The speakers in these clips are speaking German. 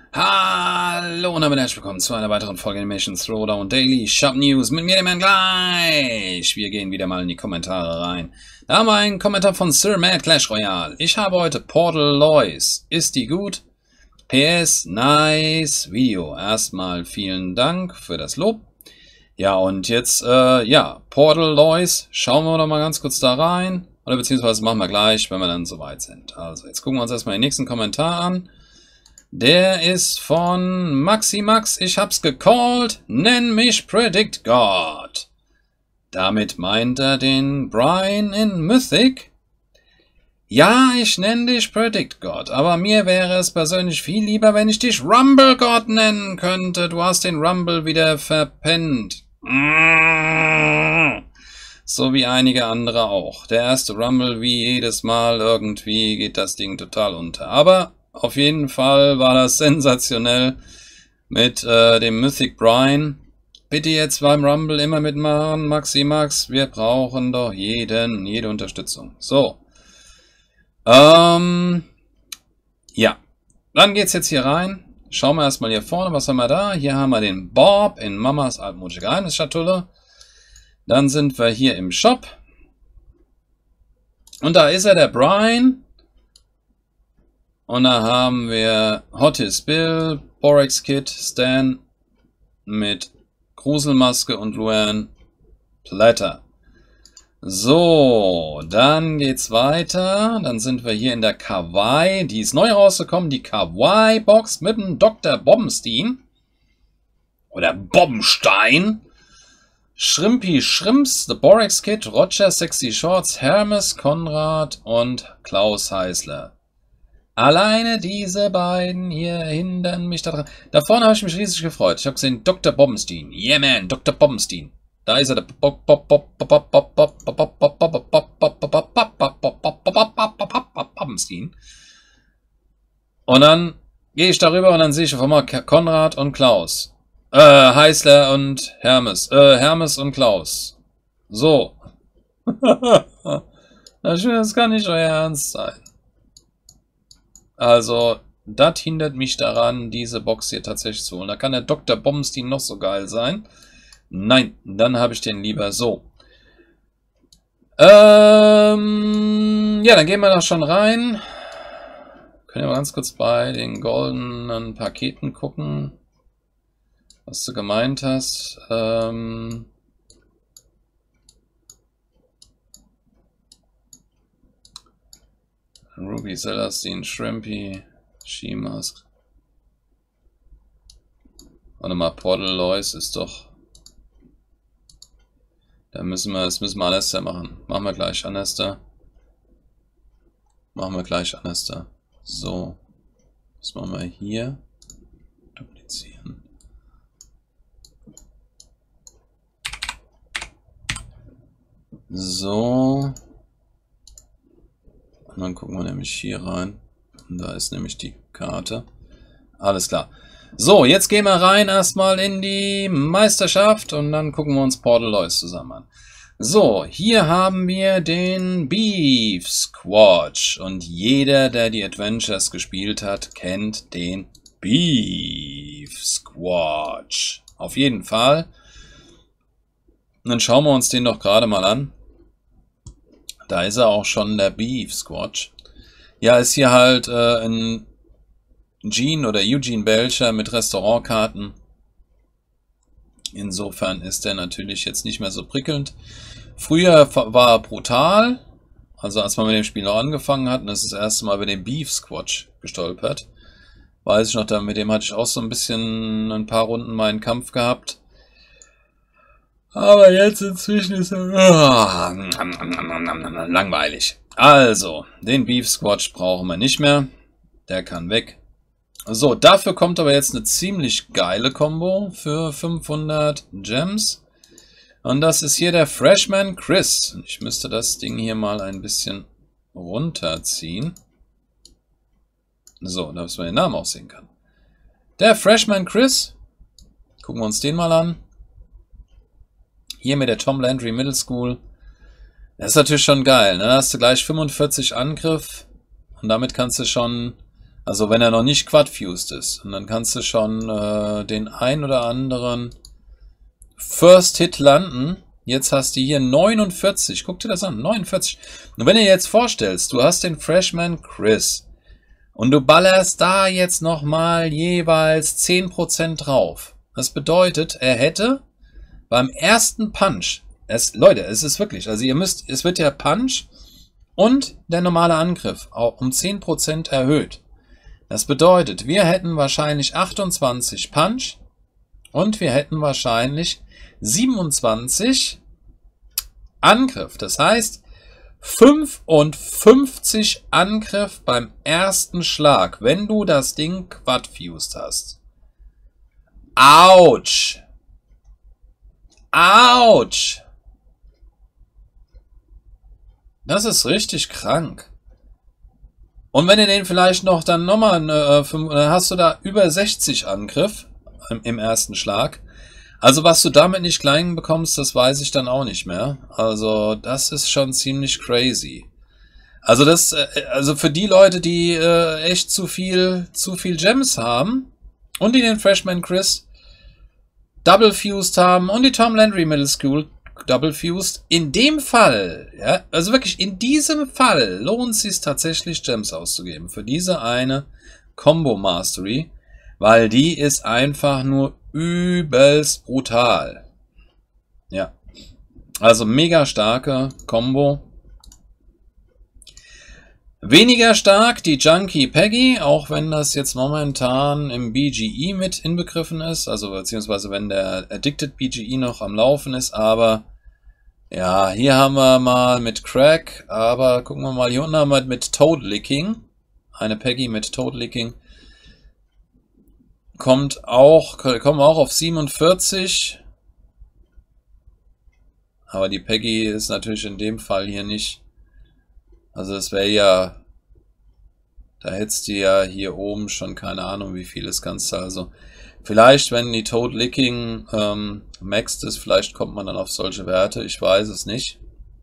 Hallo und damit herzlich willkommen zu einer weiteren Folge Animation Throwdown Daily Shop News mit mir, dem Herrn Gleich. Wir gehen wieder mal in die Kommentare rein. Da haben wir einen Kommentar von Sir Mad Clash Royale. Ich habe heute Portal Lois. Ist die gut? PS, nice Video. Erstmal vielen Dank für das Lob. Ja, und jetzt, Portal Lois. Schauen wir noch mal ganz kurz da rein. Oder beziehungsweise machen wir gleich, wenn wir dann soweit sind. Also, jetzt gucken wir uns erstmal den nächsten Kommentar an. Der ist von Maximax. Ich hab's gecallt. Nenn mich Predict God. Damit meint er den Brian in Mythic. Ja, ich nenne dich Predict God, aber mir wäre es persönlich viel lieber, wenn ich dich Rumble God nennen könnte. Du hast den Rumble wieder verpennt. So wie einige andere auch. Der erste Rumble, wie jedes Mal, irgendwie geht das Ding total unter. Aber auf jeden Fall war das sensationell mit dem Mythic Brian. Bitte jetzt beim Rumble immer mitmachen, Maximax. Wir brauchen doch jede Unterstützung. So. Ja. Dann geht's jetzt hier rein. Schauen wir erstmal hier vorne, was haben wir da? Hier haben wir den Bob in Mamas altmodische Geheimnisschatulle. Dann sind wir hier im Shop. Und da ist er, der Brian. Und da haben wir Hottis Bill, Borax Kid, Stan mit Gruselmaske und Luan Platter. So, dann geht's weiter. Dann sind wir hier in der Kawaii. Die ist neu rausgekommen, die Kawaii-Box mit dem Dr. Bombenstein. Oder Bombenstein. Shrimpy Shrimps, The Borax Kid, Roger Sexy Shorts, Hermes, Konrad und Klaus Heißler. Alleine diese beiden hier hindern mich daran. Da vorne habe ich mich riesig gefreut. Ich habe gesehen, Dr. Bombenstein. Yeah, man, Dr. Bombenstein. Da ist er, der Bombenstein. Und dann gehe ich darüber und dann sehe ich auf einmal Konrad und Klaus. Heißler und Hermes. Hermes und Klaus. So. Das kann nicht euer Ernst sein. Also, das hindert mich daran, diese Box hier tatsächlich zu holen. Da kann der Dr. Bombenstein noch so geil sein. Nein, dann habe ich den lieber so. Ja, dann gehen wir da schon rein. Können wir mal ganz kurz bei den goldenen Paketen gucken, was du gemeint hast. Ruby, Celestine, Shrimpy, She-Mask. Warte mal, Portal Lois ist doch. Das müssen wir Anesta machen. Machen wir gleich Anesta. So. Das machen wir hier. Duplizieren. So. Und dann gucken wir nämlich hier rein. Und da ist nämlich die Karte. Alles klar. So, jetzt gehen wir rein erstmal in die Meisterschaft und dann gucken wir uns Portal Lois zusammen an. So, hier haben wir den Beef Squatch. Und jeder, der die Adventures gespielt hat, kennt den Beef Squatch. Auf jeden Fall. Und dann schauen wir uns den doch gerade mal an. Da ist er auch schon, der Beef Squatch. Ja, ist hier halt ein Gene oder Eugene Belcher mit Restaurantkarten. Insofern ist der natürlich jetzt nicht mehr so prickelnd. Früher war er brutal. Also als man mit dem Spiel noch angefangen hat, und das ist das erste Mal über den Beef Squatch gestolpert. Weiß ich noch, mit dem hatte ich auch so ein bisschen ein paar Runden meinen Kampf gehabt. Aber jetzt inzwischen ist er langweilig. Also, den Beef Squatch brauchen wir nicht mehr. Der kann weg. So, dafür kommt aber jetzt eine ziemlich geile Combo für 500 Gems. Und das ist hier der Freshman Chris. Ich müsste das Ding hier mal ein bisschen runterziehen. So, damit man den Namen auch sehen kann. Der Freshman Chris. Gucken wir uns den mal an. Hier mit der Tom Landry Middle School. Das ist natürlich schon geil, ne? Da hast du gleich 45 Angriff. Und damit kannst du schon Also wenn er noch nicht quad-fused ist. Und dann kannst du schon den ein oder anderen First Hit landen. Jetzt hast du hier 49. Guck dir das an, 49. Und wenn du dir jetzt vorstellst, du hast den Freshman Chris und du ballerst da jetzt nochmal jeweils 10% drauf. Das bedeutet, er hätte beim ersten Punch, Leute, es ist wirklich, also ihr müsst, es wird der Punch und der normale Angriff auch um 10% erhöht. Das bedeutet, wir hätten wahrscheinlich 28 Punch und wir hätten wahrscheinlich 27 Angriff. Das heißt, 55 Angriff beim ersten Schlag, wenn du das Ding quad-fused hast. Autsch! Autsch! Das ist richtig krank. Und wenn du den vielleicht noch dann nochmal, dann hast du da über 60 Angriff im ersten Schlag. Also was du damit nicht klein bekommst, das weiß ich dann auch nicht mehr. Also das ist schon ziemlich crazy. Also also für die Leute, die echt zu viel Gems haben und die den Freshman Chris Double Fused haben und die Tom Landry Middle School Double Fused, in dem Fall, ja, also wirklich in diesem Fall lohnt es sich tatsächlich Gems auszugeben für diese eine Combo Mastery, weil die ist einfach nur übelst brutal. Ja, also mega starke Combo. Weniger stark die Junkie Peggy, auch wenn das jetzt momentan im BGE mit inbegriffen ist, also beziehungsweise wenn der Addicted BGE noch am Laufen ist, aber ja, hier haben wir mal mit Crack, aber gucken wir mal, hier unten haben wir mit Toad Licking, eine Peggy mit Toad Licking, kommen auch auf 47, aber die Peggy ist natürlich in dem Fall hier nicht. Also es wäre ja, da hättest du ja hier oben schon keine Ahnung wie viel das Ganze, also vielleicht wenn die Toad Licking maxed ist, vielleicht kommt man dann auf solche Werte, ich weiß es nicht.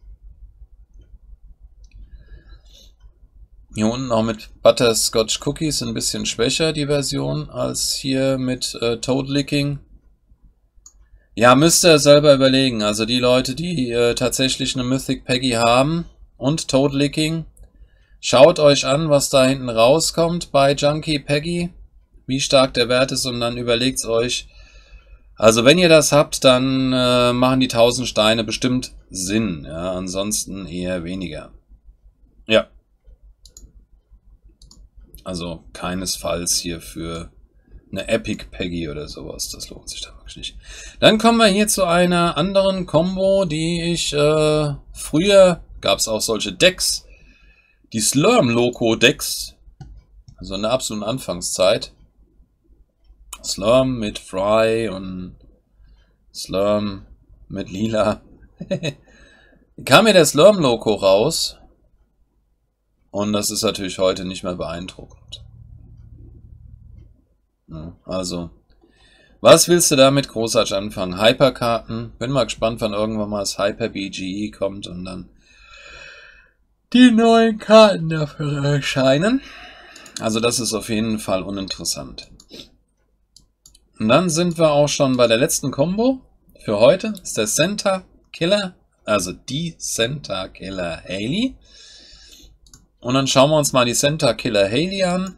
Hier unten auch mit Butterscotch Cookies ein bisschen schwächer die Version als hier mit Toad Licking. Ja, müsst ihr selber überlegen, also die Leute, die tatsächlich eine Mythic Peggy haben und Toad Licking, schaut euch an, was da hinten rauskommt bei Junkie Peggy, wie stark der Wert ist und dann überlegt euch, also wenn ihr das habt, dann machen die 1000 Steine bestimmt Sinn, ja, ansonsten eher weniger. Ja. Also keinesfalls hier für eine Epic Peggy oder sowas, das lohnt sich da wirklich nicht. Dann kommen wir hier zu einer anderen Combo, die ich früher, gab es auch solche Decks, die Slurm Loco Decks, also in der absoluten Anfangszeit. Slurm mit Fry und Slurm mit Lila. Kam mir der Slurm Loco raus und das ist natürlich heute nicht mehr beeindruckend. Ja, also, was willst du damit großartig anfangen? Hyperkarten. Bin mal gespannt, wann irgendwann mal das Hyper BGE kommt und dann die neuen Karten dafür erscheinen. Also das ist auf jeden Fall uninteressant. Und dann sind wir auch schon bei der letzten Combo für heute. Das ist der Center Killer, also die Center Killer Haley. Und dann schauen wir uns mal die Center Killer Haley an.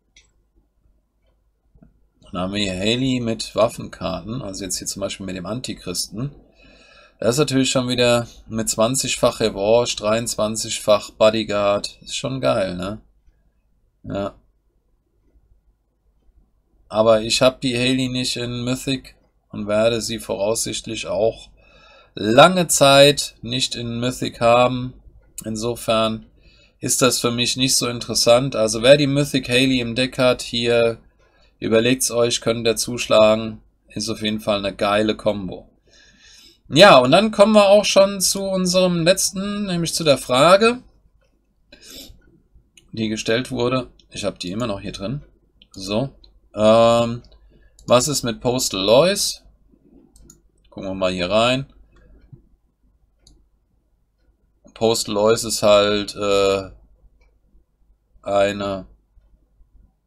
Dann haben wir hier Haley mit Waffenkarten, also jetzt hier zum Beispiel mit dem Antichristen. Das ist natürlich schon wieder mit 20-fach Revanche, 23-fach Bodyguard. Ist schon geil, ne? Ja. Aber ich habe die Haley nicht in Mythic und werde sie voraussichtlich auch lange Zeit nicht in Mythic haben. Insofern ist das für mich nicht so interessant. Also wer die Mythic Haley im Deck hat, hier überlegt's euch, könnt ihr zuschlagen. Ist auf jeden Fall eine geile Combo. Ja, und dann kommen wir auch schon zu unserem letzten, nämlich zu der Frage, die gestellt wurde. Ich habe die immer noch hier drin. So. Was ist mit Postal Lois? Gucken wir mal hier rein. Postal Lois ist halt eine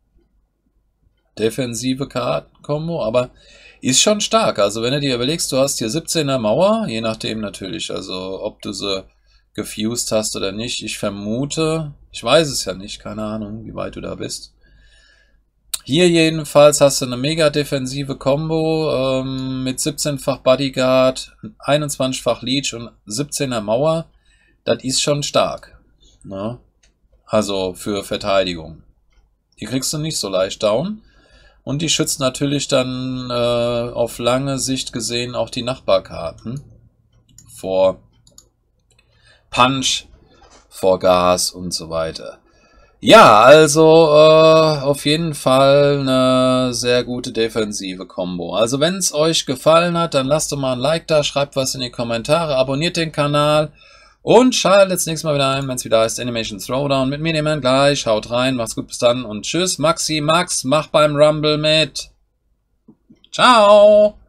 defensive Karten-Kombo, aber ist schon stark. Also wenn du dir überlegst, du hast hier 17er Mauer, je nachdem natürlich, also ob du sie gefused hast oder nicht. Ich vermute, ich weiß es ja nicht, keine Ahnung, wie weit du da bist. Hier jedenfalls hast du eine mega defensive Combo mit 17-fach Bodyguard, 21-fach Leech und 17er Mauer. Das ist schon stark. Ne? Also für Verteidigung. Die kriegst du nicht so leicht down. Und die schützt natürlich dann auf lange Sicht gesehen auch die Nachbarkarten. Vor Punch, vor Gas und so weiter. Ja, also auf jeden Fall eine sehr gute defensive Combo. Also wenn es euch gefallen hat, dann lasst doch mal ein Like da, schreibt was in die Kommentare, abonniert den Kanal und schaltet das nächste Mal wieder ein, wenn es wieder heißt Animation Throwdown. Mit mir nehmen wir gleich, haut rein, macht's gut, bis dann und tschüss. Maxi, Max, mach beim Rumble mit. Ciao!